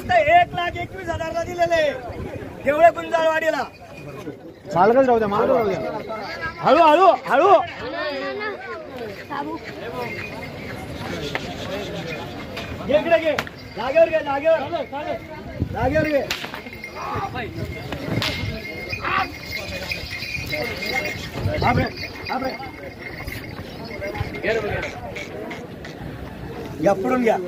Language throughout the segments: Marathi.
फक्त 1,21,000 दिलेले केवळे गुंजाळवाडीला. मालकच राहू द्या, मालकच राहू द्या. हळू हळू हळू इकडे घे, जागेवर घे, जागेवर जागेवर घे. या पुढून घ्या.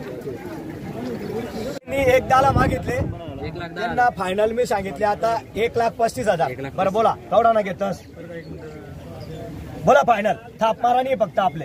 मी एकदाला मागितले, त्यांना फायनल मी सांगितले आता 1,35,000. बरं बोला केवढा ना घेतस, बोला फायनल. थाप मारा नाही फक्त आपले.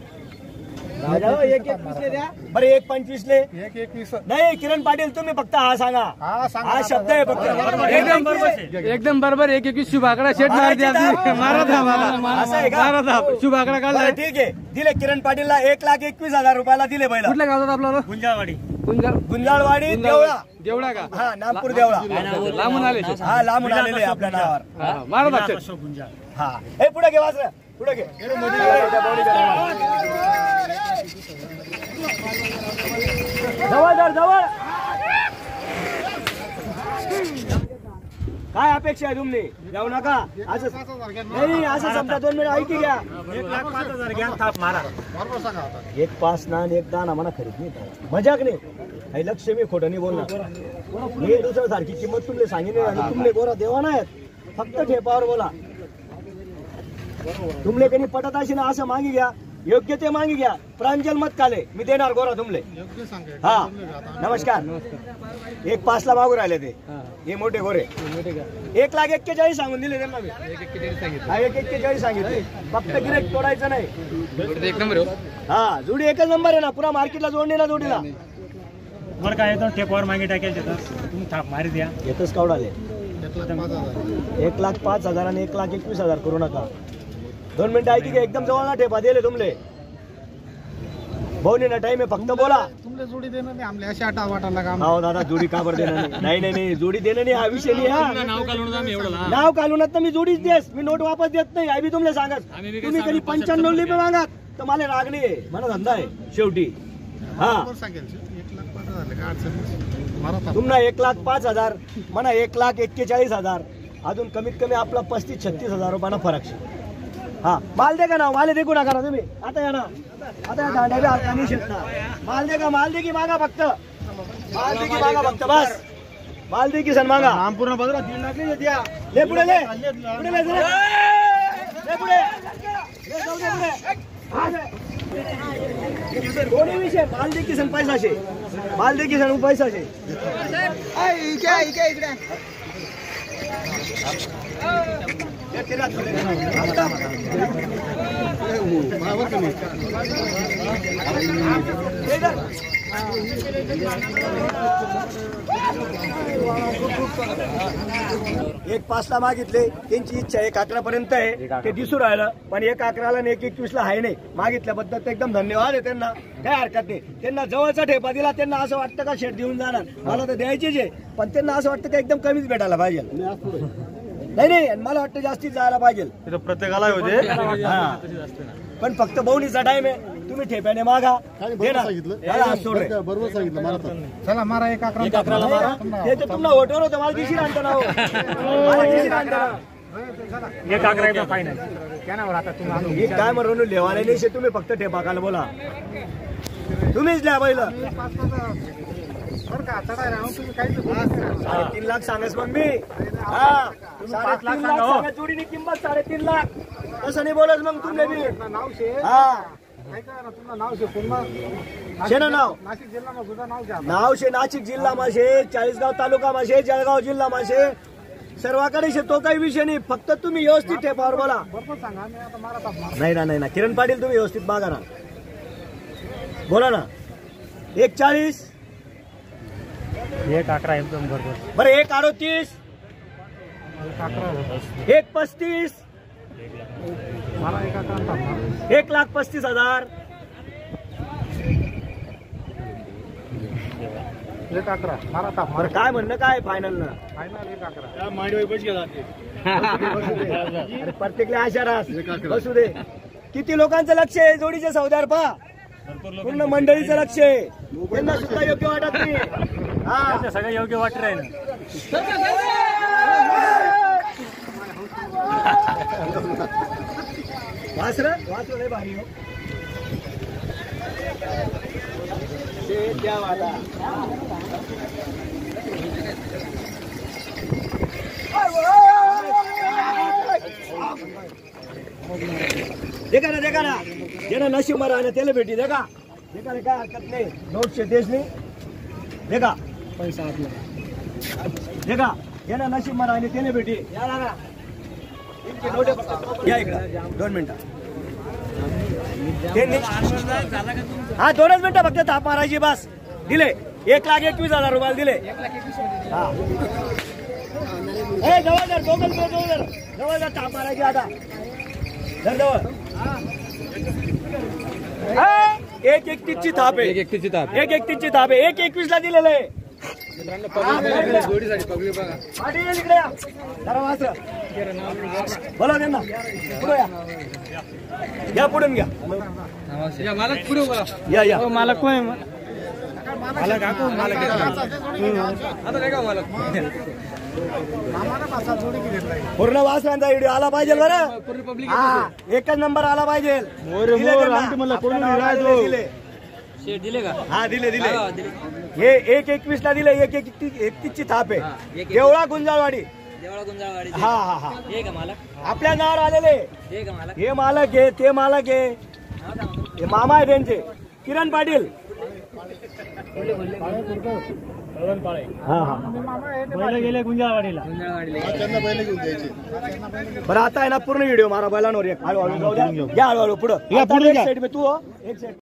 1,21 द्या. बरं 1,25 नाही किरण पाटील, तुम्ही फक्त हा सांगा. हा शब्द आहे फक्त. एकदम बरोबर. 1,21 शुभ आकडा शेट मार द्या. मारा था असं आहे का? मारा था शुभ आकडा काढला. ठीक आहे, दिले किरण पाटीलला 1,21,000 रुपयाला दिले बैल. कुठल्या गावात आपल्याला? गुंजाळवाडी. गुंजाळवाडी देवळा. देवळा का? हा नागपूर देवळा. लांबून आले. हा लांबून आलेले आपल्या नावावर. मारा था. हा हे पुढे घे, वाचलं पुढे घे. जवळ धर, जवळ. काय अपेक्षा आहे तुमने? जाऊ नका असं नाही, असं समजा 2 मिनिट ऐकी घ्या. 1,05,000 घ्या, थाप मारा. 1,5 ना 1,10 ना म्हणा, खरीद नाही मजाक नाही. हे लक्ष मी खोटं नाही बोलणार. मी दुसऱ्या सारखी किंमत तुमले सांगितली आणि तुमले गोरा देवा नाहीत, फक्त ठेपावर बोला. तुमले कधी पटत अशी ना असं मागी घ्या, योग्य ते मागी घ्या. प्रांजल मत काले मी देणार गोरा तुमले. हा नमस्कार. 1,05 ला मागू राहिले ते हे मोठे गोरे. 1,41,000 सांगून दिले त्यांना मी. 1,41,000 सांगितले, फक्त गिरेक तोडायचं नाही. एक नंबर. हा जोडी एकच नंबर आहे ना, पुरा मार्केटला जोडणे ना जोडीला. वर काय येतो टेपवर मागे टाकेल तुम्ही थाप मारी द्या. येतच कावडाले 1,05,000 आणि 1,21,000 करू नका. 2 मिनिटं ऐकी घ्या, एकदम जवळ ना ठेपा दिले तुमले. भाऊनी ना टाइम आहे, फक्त बोला. तुमले जोडी देणं नाही आमले अशा आटा वाटायला का? हो दादा जोडी का बरं देणं नाही? नाही नाही जोडी देणं नाही हा विषय नाही. हा नाव काढून आम्ही एवढं नाव घालूनच मी जोडीच देस, मी नोट वापस देत नाही. आई बी तुमले सांगत, तुम्ही कधी 95 लिपे मागत तर मला राग नाही. मला धंदा आहे शेवटी. हा तुम्हाला 1,05,000 म्हणा, 1,41,000 अजून कमीत कमी आपला 35-36,000 रुपयाना फरक. हा माल दे का ना, माल देखू नका ना तुम्ही. आता या ना, आता या दांड्या बी हाताने शेतणार. माल दे का, माल दे की मागा फक्त. माल दे की मागा फक्त बस. माल दे की सण मागा. नाम पूर्ण बदला 3 लाख ले द्या. ले पुढे ले, पुढे ले जरा. ले पुढे ले, जाऊ दे पुढे. कोणी विषय माल दे की सण पैसाशे, माल दे की सण पैसाशे. इकडे एक 5 ला मागितले, त्यांची इच्छा 1,11 पर्यंत आहे. ते दिसू राहिलं, पण 1,11 आणि 1,21 ला आहे नाही. मागितल्याबद्दल एकदम धन्यवाद आहे त्यांना, काय हरकत नाही. त्यांना जवळचा ठेपा दिला, त्यांना असं वाटतं का शेट देऊन जाणार. मला तर द्यायचेच आहे, पण त्यांना असं वाटतं का एकदम कमीच भेटायला पाहिजे. नाही नाही मला वाटतं जास्तीत जायला पाहिजे प्रत्येकाला होते. पण फक्त बहुणीचा टाइम आहे, तुम्ही ठेप्याने मागा. बरोबर सांगितलं. चला मारा 1,11 मारा. ते तर तुम्हाला होटवर होतं, मला दिशी आणतं ना. मला दिशी आणतं. 1,11 फायनल. काय म्हणून लेवायला नाही, तुम्ही फक्त ठेपाकाला बोला. तुम्हीच लिहा पहिलं. 3.5 लाख सांगाच मग मी. हा 3.5 लाख सांगा जोडीने किंमत. 3.5 लाख तसं नाही बोलत मग तुमले बी. हा शेना नाव नाव शे नाशिक जिल्हा माशे, चाळीसगाव तालुका माशे, जळगाव जिल्हा माशे, सर्वाकडे शे. तो काही विषय नाही, फक्त तुम्ही व्यवस्थित ठेपावर बोला. नाही ना, नाही ना किरण पाटील, तुम्ही व्यवस्थित मागा ना, बोला ना. 1,40 1,11 एकदम बरोबर. बरं 1,38 1,35 1,35,000 1,11 काय म्हणणं काय फायनल ना? प्रत्येकला आशा रास बसू दे. किती लोकांचं लक्ष आहे जोडीच्या सौद्यावर पहा. पूर्ण मंडळीचं लक्ष आहे, त्यांना सुद्धा योग्य वाटत नाही. हा. त्यांचं सगळं योग्य वाटत राहील. वासरं लय भारी हो. ते द्या मला. देखा ना ज्यानं नशीब मरा आलं त्याला भेटी देखा काय हरकत नाही. नोटशे देश नाही देखा पैसा आपला देखा ज्यानं नशीब मरा आले त्याला भेटी. या ना या इकडं 2 मिनिटं. हा 2च मिनिटं फक्त थाप मारायची बस. दिले 1,21,000 रुपये दिले. हा जवळ जर जवळ थाप मारायची आता. जवळ 1,31 ची थाप आहे. 1,31 ची थाप आहे. 1,21 ला दिलेलं आहे. पाटील इकडे या. जरा वासरं. बोला त्यांना पुढे या पुढून घ्या. मालक पुढे बोला. या मालक कोण आहे? पूर्ण वासरांचा व्हिडिओ आला पाहिजे बरं. हा एकच नंबर आला पाहिजे. दिले का? हा दिले हे 1,21 ला दिले. 1,31 ची थाप आहे. देवळा गुंजाळवाडी. हा आपल्या नावावर आलेले. हे मालक आहे ते मालक आहे. हे मामा आहे त्यांचे किरण पाटील. गेले गुंजाळवाडीला. बरं आता आहे ना पूर्ण व्हिडिओ मारा बैलांवर. हळूहळू जाऊ द्या. हळूहळू पुढं. तू एक साईड